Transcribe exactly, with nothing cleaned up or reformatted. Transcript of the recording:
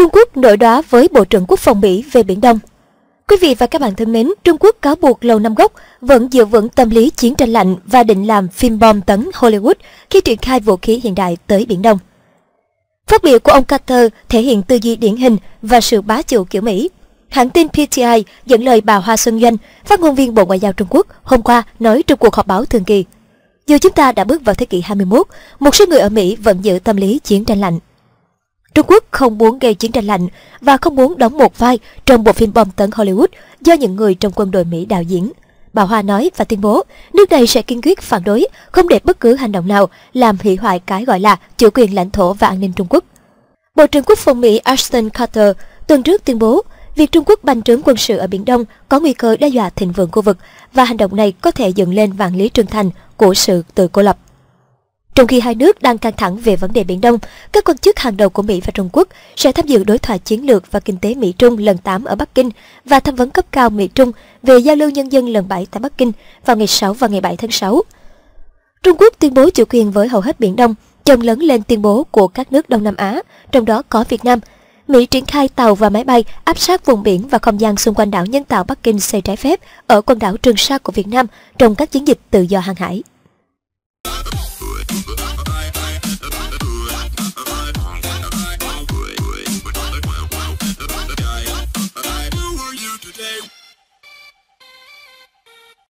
Trung Quốc nổi đoá với Bộ trưởng Quốc phòng Mỹ về Biển Đông. Quý vị và các bạn thân mến, Trung Quốc cáo buộc Lầu Năm Góc vẫn giữ vững tâm lý chiến tranh lạnh và định làm phim bom tấn Hollywood khi triển khai vũ khí hiện đại tới Biển Đông. Phát biểu của ông Carter thể hiện tư duy điển hình và sự bá chủ kiểu Mỹ. Hãng tin pê tê i dẫn lời bà Hoa Xuân Doanh, phát ngôn viên Bộ Ngoại giao Trung Quốc, hôm qua nói trong cuộc họp báo thường kỳ: dù chúng ta đã bước vào thế kỷ hai mươi mốt, một số người ở Mỹ vẫn giữ tâm lý chiến tranh lạnh. Trung Quốc không muốn gây chiến tranh lạnh và không muốn đóng một vai trong bộ phim bom tấn Hollywood do những người trong quân đội Mỹ đạo diễn. Bà Hoa nói và tuyên bố nước này sẽ kiên quyết phản đối, không để bất cứ hành động nào làm hủy hoại cái gọi là chủ quyền lãnh thổ và an ninh Trung Quốc. Bộ trưởng Quốc phòng Mỹ Ashton Carter tuần trước tuyên bố việc Trung Quốc bành trướng quân sự ở Biển Đông có nguy cơ đe dọa thịnh vượng khu vực và hành động này có thể dựng lên vạn lý trường thành của sự tự cô lập. Trong khi hai nước đang căng thẳng về vấn đề Biển Đông, các quan chức hàng đầu của Mỹ và Trung Quốc sẽ tham dự đối thoại chiến lược và kinh tế Mỹ-Trung lần tám ở Bắc Kinh và tham vấn cấp cao Mỹ-Trung về giao lưu nhân dân lần bảy tại Bắc Kinh vào ngày sáu và ngày bảy tháng sáu. Trung Quốc tuyên bố chủ quyền với hầu hết Biển Đông, chồng lớn lên tuyên bố của các nước Đông Nam Á, trong đó có Việt Nam. Mỹ triển khai tàu và máy bay áp sát vùng biển và không gian xung quanh đảo nhân tạo Bắc Kinh xây trái phép ở quần đảo Trường Sa của Việt Nam trong các chiến dịch tự do hàng hải.